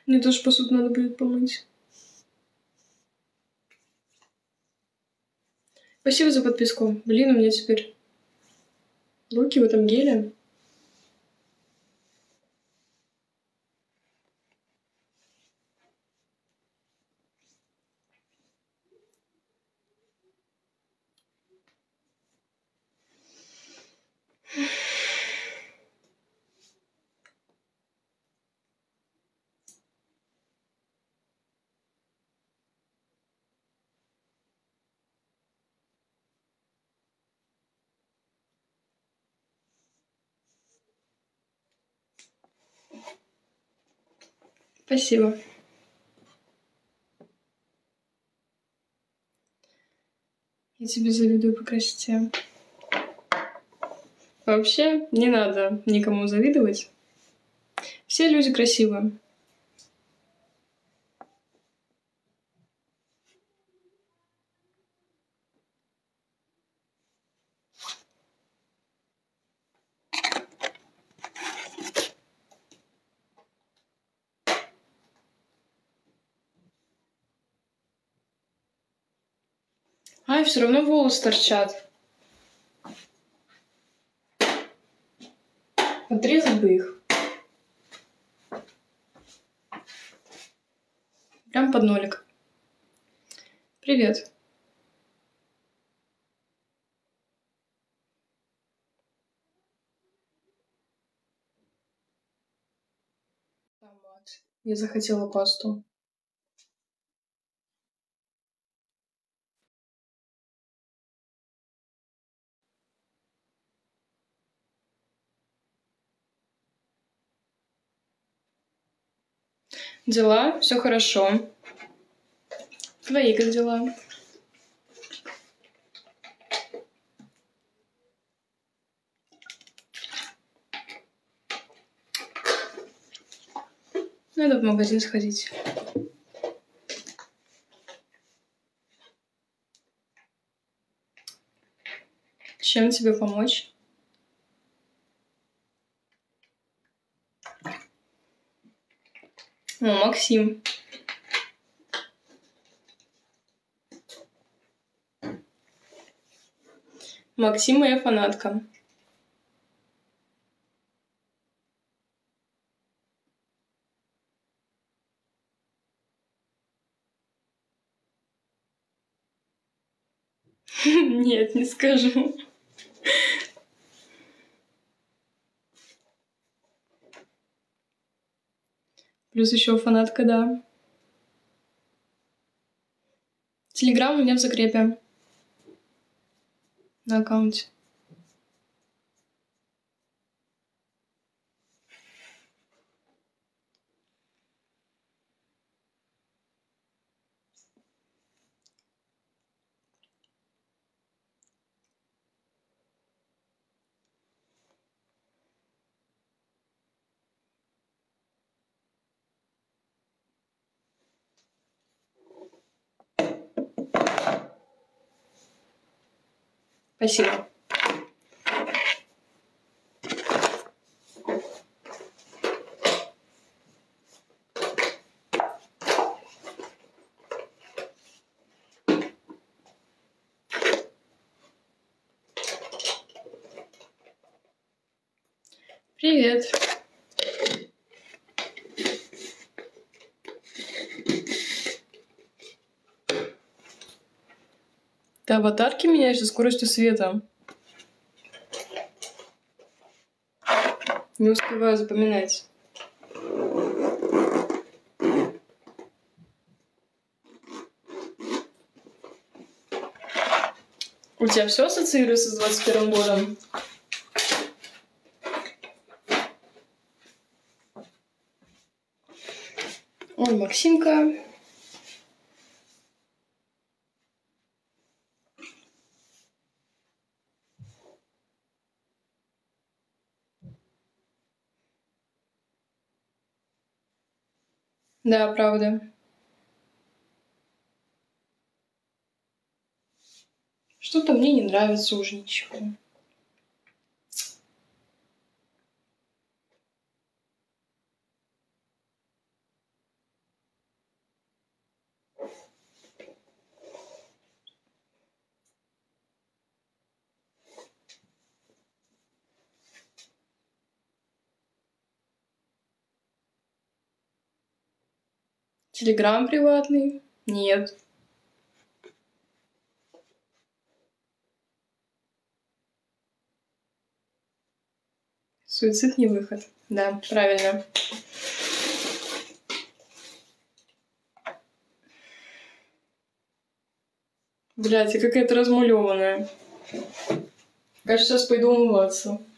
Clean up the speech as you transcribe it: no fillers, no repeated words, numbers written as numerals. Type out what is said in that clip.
Мне тоже посуду надо будет помыть. Спасибо за подписку. Блин, у меня теперь руки в этом геле. Спасибо. Я тебе завидую по красоте. Вообще, не надо никому завидовать. Все люди красивые. Ай, все равно волосы торчат. Отрезать бы их. Прям под нолик. Привет. Томат. Я захотела пасту. Дела? Все хорошо. Твои как дела? Надо в магазин сходить. Чем тебе помочь? О, Максим. Максим моя фанатка. Нет, не скажу. Плюс еще фанатка, да. Телеграм у меня в закрепе. На аккаунте. Спасибо. Привет. Ты аватарки меняешь со скоростью света. Не успеваю запоминать. У тебя все ассоциируется с 21 годом? Ой, Максимка. Да, правда. Что-то мне не нравится уже ничего. Телеграм приватный? Нет. Суицид не выход. Да, правильно. Блядь, я какая-то размалеванная. Кажется, сейчас пойду умываться.